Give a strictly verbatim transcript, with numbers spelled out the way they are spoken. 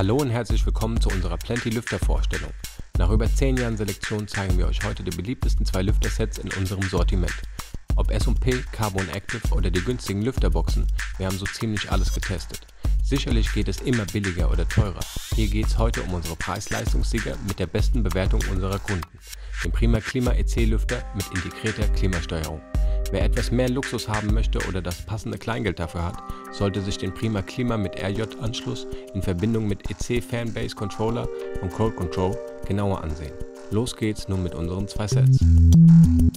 Hallo und herzlich willkommen zu unserer Plenty Lüfter Vorstellung. Nach über zehn Jahren Selektion zeigen wir euch heute die beliebtesten zwei Lüftersets in unserem Sortiment. Ob S und P, Carbon Active oder die günstigen Lüfterboxen, wir haben so ziemlich alles getestet. Sicherlich geht es immer billiger oder teurer. Hier geht es heute um unsere Preis-Leistungssieger mit der besten Bewertung unserer Kunden, den Prima Klima E C Lüfter mit integrierter Klimasteuerung. Wer etwas mehr Luxus haben möchte oder das passende Kleingeld dafür hat, sollte sich den Prima Klima mit R J-Anschluss in Verbindung mit E C Fan-Base Controller und Cold Control genauer ansehen. Los geht's nun mit unseren zwei Sets.